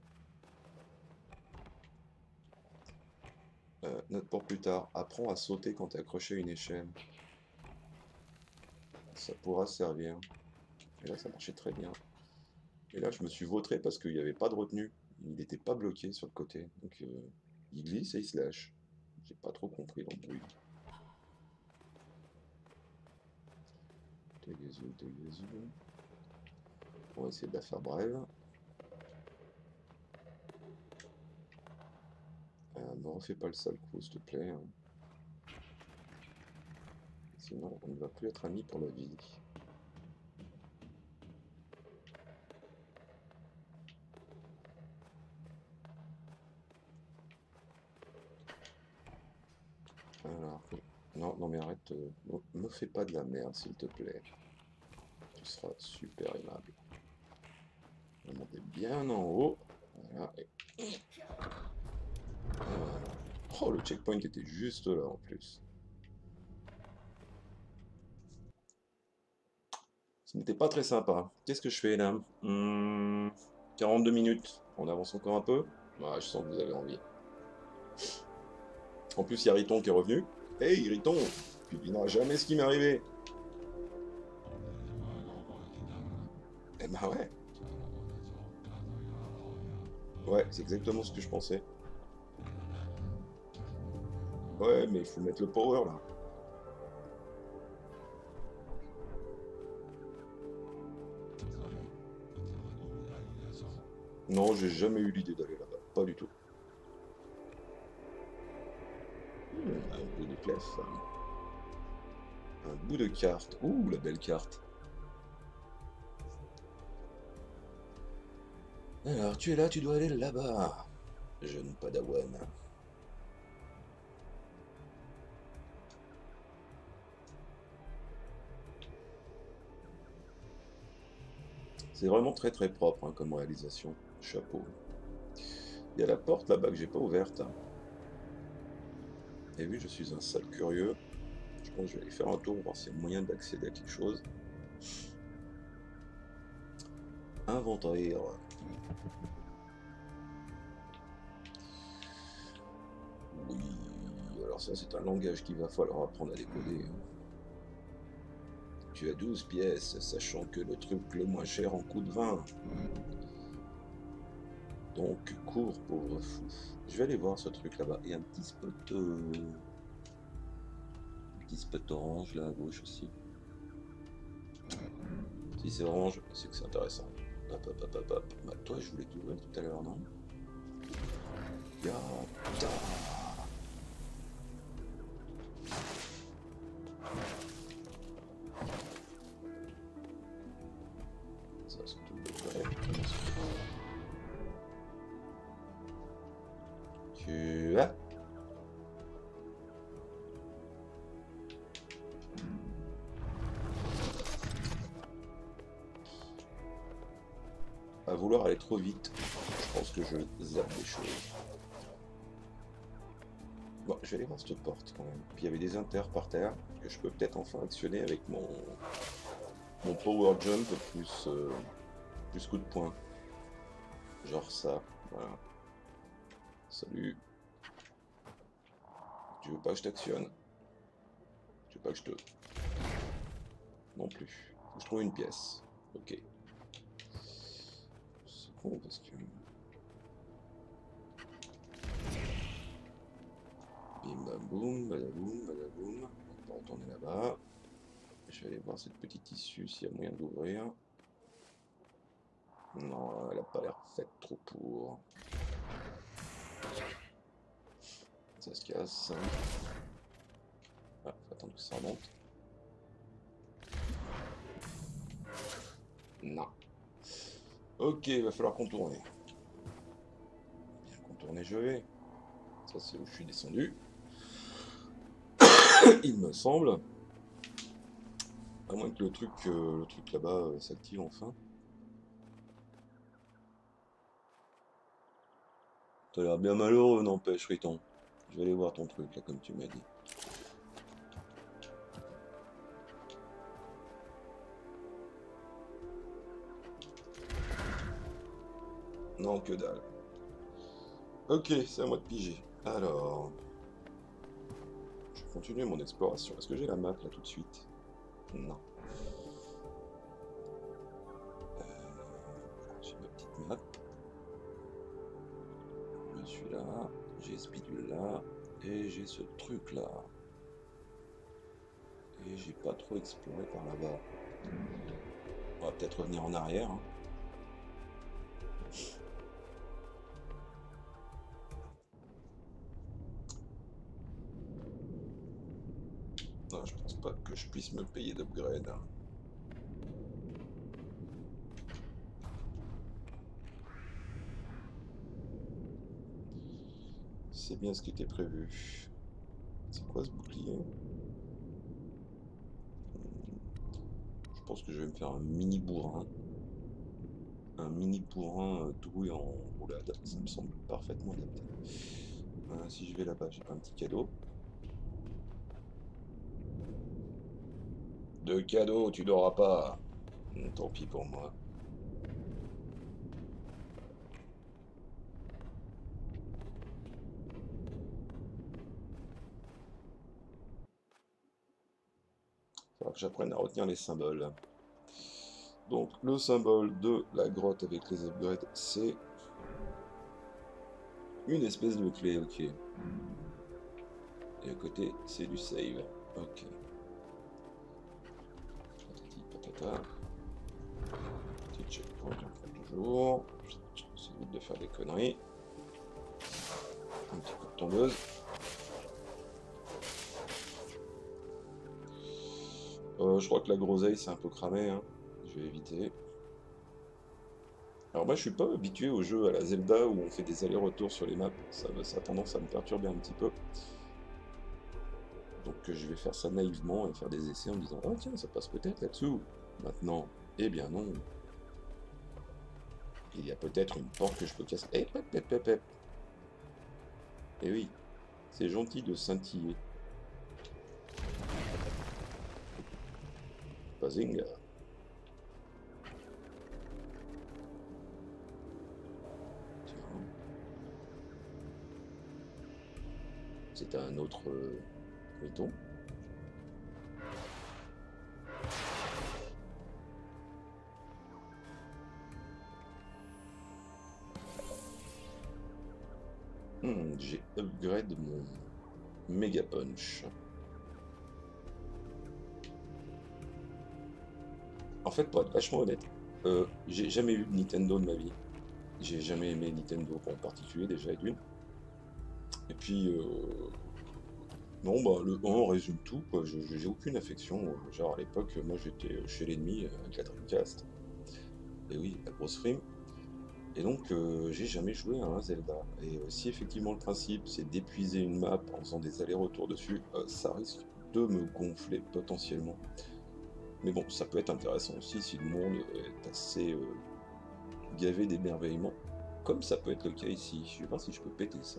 Note pour plus tard. Apprends à sauter quand t'es accroché à une échelle. Ça pourra servir. Et là, ça marchait très bien. Et là, je me suis vautré parce qu'il n'y avait pas de retenue. Il n'était pas bloqué sur le côté. Donc, il glisse et il se lâche. J'ai pas trop compris l'embrouille. Dégazou, dégazou. On va essayer de la faire brève. Ne refais pas le sale coup, s'il te plaît, hein. Sinon, on ne va plus être amis pour la vie. Alors, non, non mais arrête, me fais pas de la merde, s'il te plaît. Tu seras super aimable. On va monter bien en haut. Voilà. Voilà. Oh, le checkpoint était juste là en plus. Ce n'était pas très sympa. Qu'est-ce que je fais là? 42 minutes. On avance encore un peu? Ouais, je sens que vous avez envie. En plus, il y a Riton qui est revenu. Hey, Riton! Tu devineras jamais ce qui m'est arrivé. Eh ben ouais. Ouais, c'est exactement ce que je pensais. Ouais, mais il faut mettre le power là. Non, j'ai jamais eu l'idée d'aller là-bas. Pas du tout. Un bout de clef. Un bout de carte. Ouh, la belle carte. Alors, tu es là, tu dois aller là-bas. Jeune padawan. C'est vraiment très très propre hein, comme réalisation. Chapeau. Il y a la porte là-bas que j'ai pas ouverte. Et oui, je suis un sale curieux. Je pense que je vais aller faire un tour, voir s'il y a moyen d'accéder à quelque chose. Inventaire. Oui, alors ça c'est un langage qu'il va falloir apprendre à décoder, hein. Tu as 12 pièces, sachant que le truc le moins cher en coûte 20. Donc cours, pauvre fou. Je vais aller voir ce truc là-bas. Et un petit spot... Un petit spot orange là à gauche aussi. Si c'est orange, c'est que c'est intéressant. Hop, hop, hop, hop, hop. Bah, toi, je voulais t'ouvrir tout à l'heure, non? Ya, ta. Ça, c'est tout le vrai. Tu as. à vouloir aller trop vite, je pense que je zappe des choses. Bon, je vais aller voir cette porte quand même. Puis il y avait des inters par terre que je peux peut-être enfin actionner avec mon power jump plus coup de poing. Genre ça, voilà. Salut. Tu veux pas que je t'actionne? Tu veux pas que je te... Non plus. Faut que je trouve une pièce. Ok. C'est con parce que... Bim bam boum, badaboum, badaboum. On va retourner là-bas. Je vais aller voir cette petite issue s'il y a moyen d'ouvrir. Non, elle a pas l'air faite trop pour. Ça se casse. Ah, faut attendre que ça remonte. Non. Ok, il va falloir contourner. Bien contourner, je vais. Ça, c'est où je suis descendu. Il me semble. À moins que le truc là-bas s'active enfin. T'as l'air bien malheureux, n'empêche, Riton. Je vais aller voir ton truc, là, comme tu m'as dit. Non, que dalle. Ok, c'est à moi de piger. Alors... Je vais continuer mon exploration. Est-ce que j'ai la map, là, tout de suite? Non. J'ai ma petite map. Je suis là. J'ai ce bidule là. Et j'ai ce truc là. Et j'ai pas trop exploré par là-bas. On va peut-être revenir en arrière. Hein. Non, je pense pas que je puisse me payer d'upgrade. C'est bien ce qui était prévu. C'est quoi ce bouclier? Je pense que je vais me faire un mini bourrin. Un mini bourrin doué en roulade. Ça me semble parfaitement adapté. Si je vais là-bas, j'ai un petit cadeau. De cadeau, tu n'auras pas. Tant pis pour moi. Il faudra que j'apprenne à retenir les symboles. Donc le symbole de la grotte avec les upgrades, c'est une espèce de clé, ok. Et à côté, c'est du save. Ok. Patati patata. Petit checkpoint, on fait toujours. Ça évite de faire des conneries. Un petit coup de tondeuse. Je crois que la groseille c'est un peu cramé, hein. Je vais éviter. Alors moi je suis pas habitué au jeu à la Zelda où on fait des allers-retours sur les maps, ça a tendance à me perturber un petit peu. Donc je vais faire ça naïvement et faire des essais en me disant oh tiens ça passe peut-être là-dessous. Maintenant, eh bien non. Il y a peut-être une porte que je peux casser. Eh pep pep pep pep. Eh oui, c'est gentil de scintiller. Bazinga. C'est un autre riton. J'ai upgrade mon Mega Punch. En fait, pour être vachement honnête, j'ai jamais eu de Nintendo de ma vie. J'ai jamais aimé Nintendo en particulier, déjà d'une. Et puis, non, bah, le 1 résume tout, quoi. J'ai aucune affection. Genre, à l'époque, moi, j'étais chez l'ennemi avec la Dreamcast. Et oui, la grosse frime. Et donc, j'ai jamais joué à un Zelda. Et si effectivement le principe, c'est d'épuiser une map en faisant des allers-retours dessus, ça risque de me gonfler potentiellement. Mais bon, ça peut être intéressant aussi si le monde est assez gaver d'émerveillement, comme ça peut être le cas ici. Je vais voir si je peux péter ça.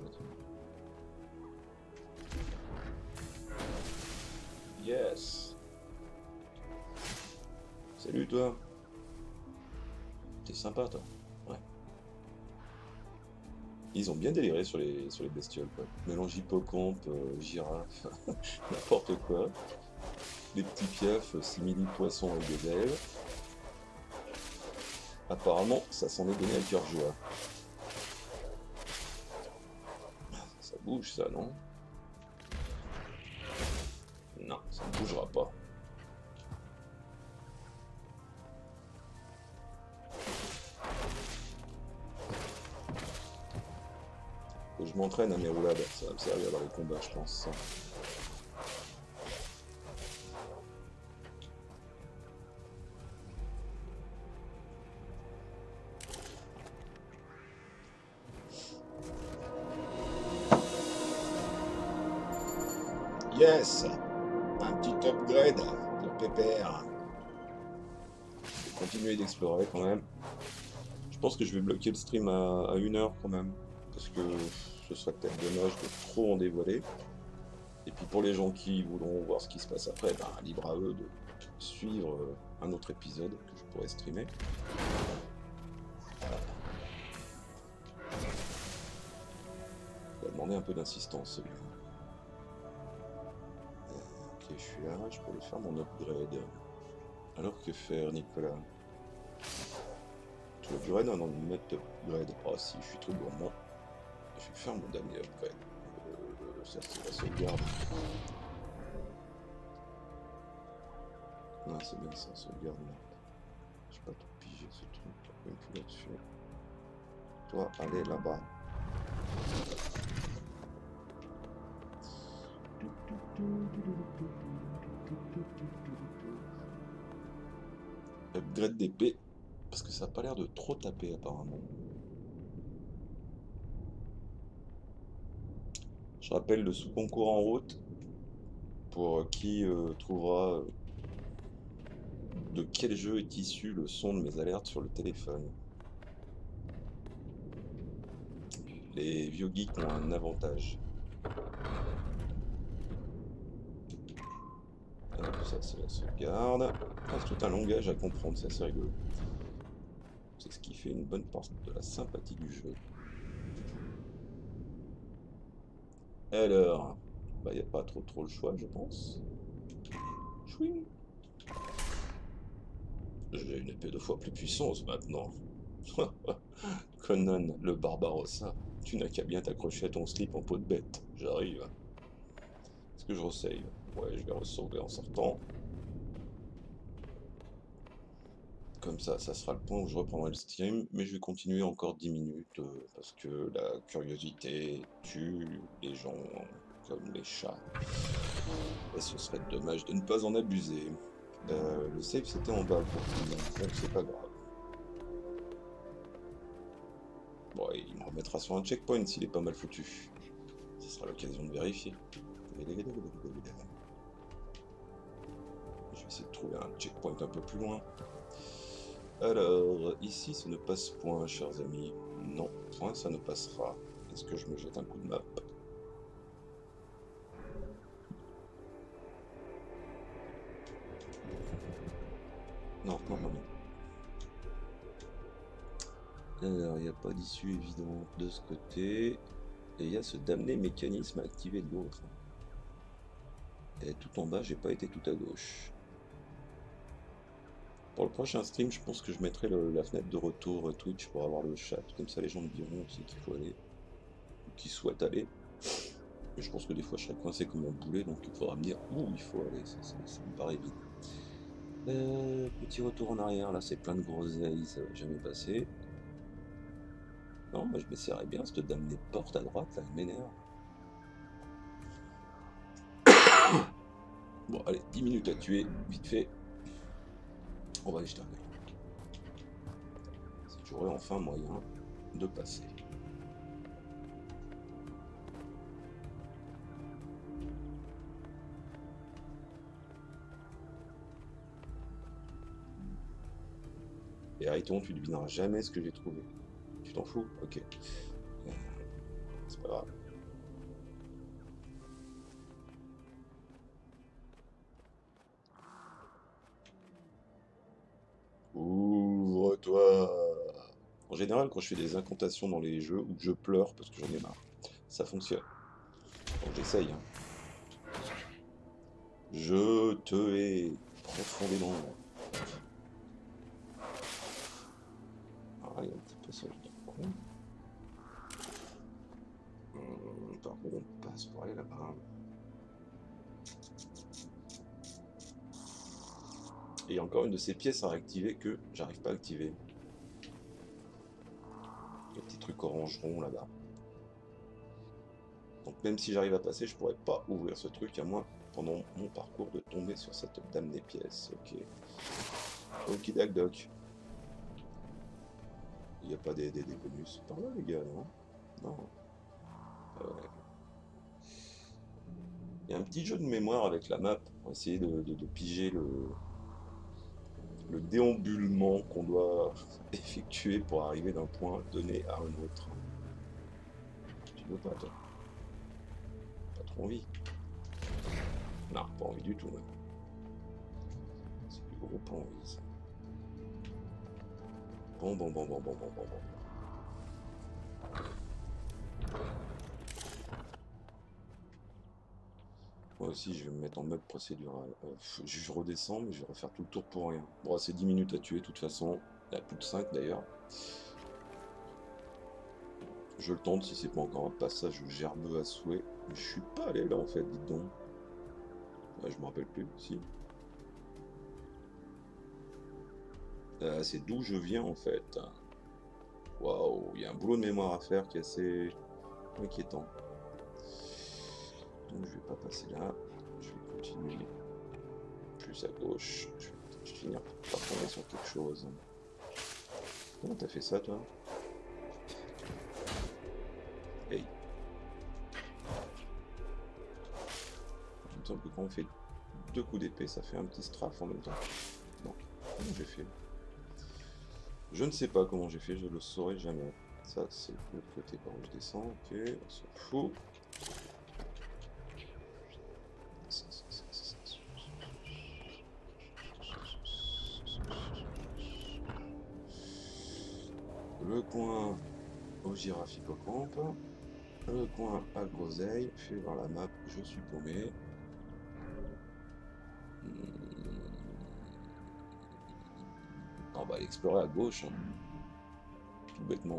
Yes. Salut toi. T'es sympa toi. Ouais. Ils ont bien déliré sur les bestioles quoi. Mélange hippocampe, girafe, n'importe quoi. Les petits piafs, simili-poissons avec des ailes. Apparemment, ça s'en est donné à cœur joie. Ça bouge ça, non? Non, ça ne bougera pas. Faut que je m'entraîne à mes roulades, ça va me servir dans les combats, je pense. Yes! Un petit upgrade pour Pépère. Je vais continuer d'explorer quand même. Je pense que je vais bloquer le stream à 1 heure quand même. Parce que ce serait peut-être dommage de trop en dévoiler. Et puis pour les gens qui voudront voir ce qui se passe après, ben, libre à eux de suivre un autre épisode que je pourrais streamer. Ça va demander un peu d'assistance celui-là. Ok, je suis là, je pourrais faire mon upgrade. Alors que faire, Nicolas? Tu upgrade? Non, non, mettre upgrade. Oh si, je suis trop gourmand. Je vais faire mon dernier upgrade. Ça c'est la sauvegarde. Non, c'est bien ça, sauvegarde. J'ai pas tout pigé ce truc. Même plus là-dessus. Toi, allez là-bas. Upgrade d'épée. Parce que ça n'a pas l'air de trop taper apparemment. Je rappelle le sous-concours en route. Pour qui trouvera de quel jeu est issu le son de mes alertes sur le téléphone. Les vieux geeks ont un avantage. Alors, ça c'est la sauvegarde. Ah, c'est tout un langage à comprendre, c'est assez rigolo. C'est ce qui fait une bonne partie de la sympathie du jeu. Alors, bah il n'y a pas trop le choix je pense. Chouing. J'ai une épée 2 fois plus puissante maintenant. Conan le Barbarossa, tu n'as qu'à bien t'accrocher à ton slip en peau de bête. J'arrive. Est-ce que je resave? Ouais, je vais ressauver en sortant. Comme ça sera le point où je reprendrai le stream, mais je vais continuer encore 10 minutes, parce que la curiosité tue les gens comme les chats. Et ce serait dommage de ne pas en abuser. Le save c'était en bas pour tout le monde, donc c'est pas grave. Bon, il me remettra sur un checkpoint s'il est pas mal foutu. Ce sera l'occasion de vérifier. Je vais essayer de trouver un checkpoint un peu plus loin. Alors, ici, ce ne passe point, chers amis. Non, point, ça ne passera. Est-ce que je me jette un coup de map? Non, non, non, non. Alors, il n'y a pas d'issue évidente de ce côté. Et il y a ce damné mécanisme à activer de l'autre. Et tout en bas, j'ai pas été tout à gauche. Pour le prochain stream, je pense que je mettrai la fenêtre de retour Twitch pour avoir le chat. Comme ça, les gens me diront aussi qu'il faut aller. Ou qu'ils souhaitent aller. Mais je pense que des fois, je serai coincé comme un boulet, donc il faudra me dire où il faut aller. Ça me paraît évident. Petit retour en arrière, là, c'est plein de groseilles, ça va jamais passer. Non, moi je m'essaierais bien, cette dame des portes à droite, là, elle m'énerve. Bon, allez, 10 minutes à tuer, vite fait. On va aller jeter un œil. Si j'aurais enfin moyen de passer. Et Ariton, tu devineras jamais ce que j'ai trouvé. Tu t'en fous? Ok. C'est pas grave. Ouvre-toi! En général, quand je fais des incantations dans les jeux, ou que je pleure parce que j'en ai marre, ça fonctionne. Bon, j'essaye, hein. Je te hais profondément. Ah, il y a un petit passage de con. Par contre, on passe pour aller là-bas. Et il y a encore une de ces pièces à réactiver que j'arrive pas à activer. Le petit truc orange rond là-bas. Donc même si j'arrive à passer, je pourrais pas ouvrir ce truc à moins pendant mon parcours de tomber sur cette dame des pièces. Ok. Ok, doc. Il n'y a pas des bonus par là, les gars, non? Non. Ouais. Il y a un petit jeu de mémoire avec la map pour essayer de piger le déambulement qu'on doit effectuer pour arriver d'un point donné à un autre. Tu veux pas, toi? Pas trop envie? Non, pas envie du tout, même. C'est du gros pas envie, ça. Bon. Moi aussi, je vais me mettre en mode procédural. Je redescends, mais je vais refaire tout le tour pour rien. Bon, c'est 10 minutes à tuer, de toute façon. Il y a plus de 5 d'ailleurs. Je le tente si c'est pas encore un passage gerbeux à souhait. Mais je suis pas allé là en fait, dites donc. Ouais, je me rappelle plus, si. C'est d'où je viens en fait. Waouh, il y a un boulot de mémoire à faire qui est assez inquiétant. Donc je vais pas passer là. Je vais continuer plus à gauche. Je vais peut-être finir par tomber sur quelque chose. Comment t'as fait ça toi? Hey. Il me semble que quand on fait 2 coups d'épée, ça fait un petit strafe en même temps. Non. Comment j'ai fait? Je ne sais pas comment j'ai fait, je le saurai jamais. Ça, c'est le côté par où je descends. Ok, on s'en fout. Le coin au girafe hippocampe. Le coin à groseille. Fais voir la map, je suis paumé. On va aller explorer à gauche. Hein. Tout bêtement.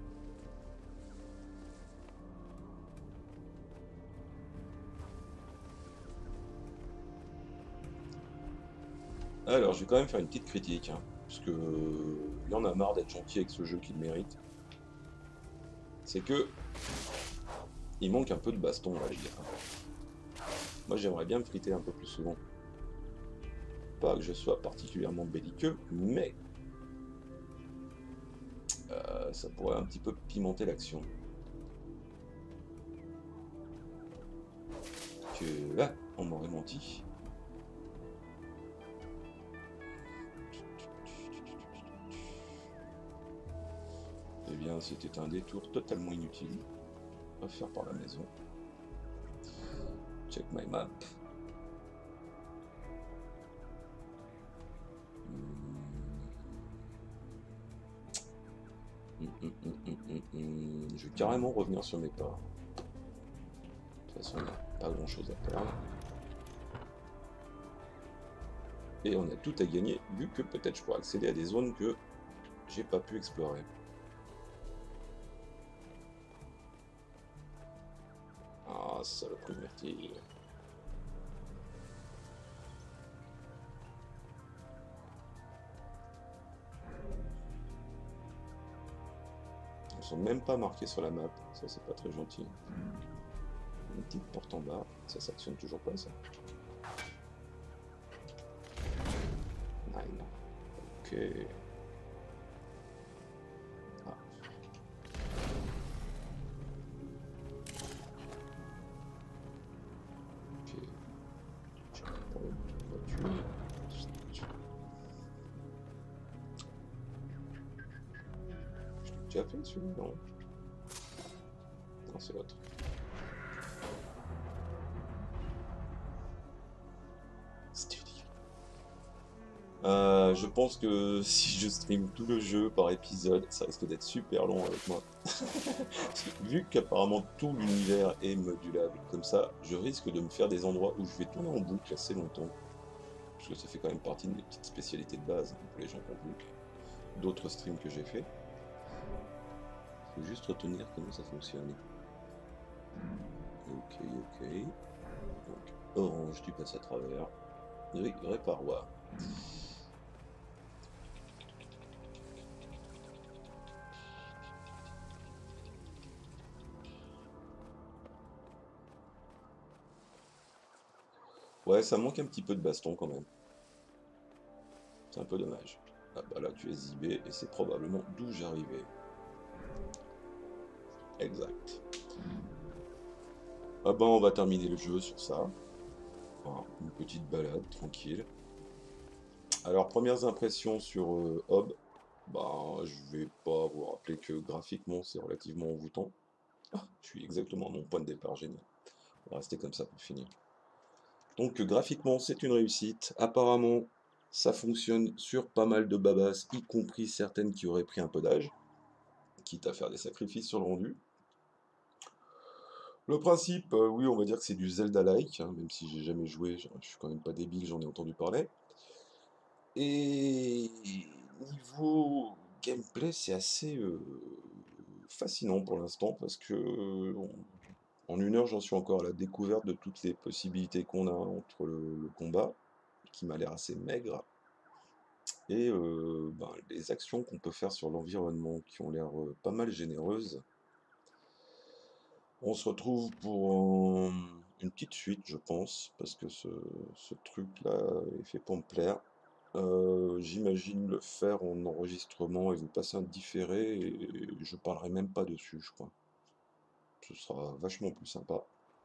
Alors, je vais quand même faire une petite critique. Hein, parce que il y en a marre d'être gentil avec ce jeu qu'il mérite. C'est que il manque un peu de baston là, les gars. Moi, j'aimerais bien me friter un peu plus souvent. Pas que je sois particulièrement belliqueux, mais ça pourrait un petit peu pimenter l'action. Que là, on m'aurait menti. Eh bien, c'était un détour totalement inutile. Offert par la maison. Check my map. Je vais carrément revenir sur mes pas. De toute façon, on n'a pas grand chose à perdre. Et on a tout à gagner, vu que peut-être je pourrais accéder à des zones que j'ai pas pu explorer. Ah, saloperie de myrtille. Ils sont même pas marqués sur la map, ça c'est pas très gentil. Une petite porte en bas, ça s'actionne toujours pas ça. Nine. Ok. Ah. Ok. J'ai pas voiture. déjà fait celui-là, non? Non, c'est l'autre. Studio. Je pense que si je stream tout le jeu par épisode, ça risque d'être super long avec moi. Parce que vu qu'apparemment tout l'univers est modulable, comme ça, je risque de me faire des endroits où je vais tourner en boucle assez longtemps. Parce que ça fait quand même partie de mes petites spécialités de base, hein, pour les gens qui ont vu d'autres streams que j'ai fait. Faut juste retenir comment ça fonctionne. Ok, ok. Donc, orange, tu passes à travers. Oui, réparoir. Ouais, ça manque un petit peu de baston quand même. C'est un peu dommage. Ah bah là, tu es zibé et c'est probablement d'où j'arrivais. Exact. Ah bah on va terminer le jeu sur ça. Voilà, une petite balade tranquille. Alors, premières impressions sur Hob. Bah, je vais pas vous rappeler que graphiquement c'est relativement envoûtant. Ah, je suis exactement à mon point de départ, génial. On va rester comme ça pour finir. Donc graphiquement c'est une réussite. Apparemment ça fonctionne sur pas mal de babas, y compris certaines qui auraient pris un peu d'âge, quitte à faire des sacrifices sur le rendu. Le principe, oui, on va dire que c'est du Zelda-like, hein, même si j'ai jamais joué, je suis quand même pas débile, j'en ai entendu parler. Et niveau gameplay, c'est assez fascinant pour l'instant parce que en une heure, j'en suis encore à la découverte de toutes les possibilités qu'on a entre le combat, qui m'a l'air assez maigre, et ben, les actions qu'on peut faire sur l'environnement, qui ont l'air pas mal généreuses. On se retrouve pour une petite suite, je pense, parce que ce truc-là est fait pour me plaire. J'imagine le faire en enregistrement et vous passer un différé, et je parlerai même pas dessus, je crois. Ce sera vachement plus sympa.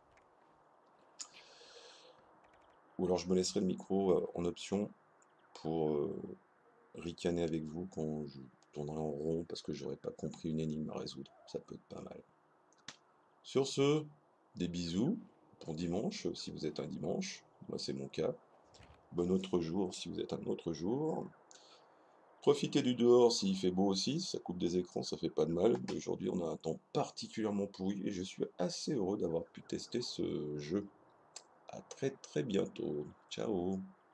Ou alors je me laisserai le micro en option pour ricaner avec vous quand je tournerai en rond parce que j'aurais pas compris une énigme à résoudre. Ça peut être pas mal. Sur ce, des bisous pour dimanche, si vous êtes un dimanche. Moi, c'est mon cas. Bon autre jour si vous êtes un autre jour. Profitez du dehors s'il fait beau aussi, ça coupe des écrans, ça fait pas de mal. Mais aujourd'hui, on a un temps particulièrement pourri et je suis assez heureux d'avoir pu tester ce jeu. À très très bientôt. Ciao.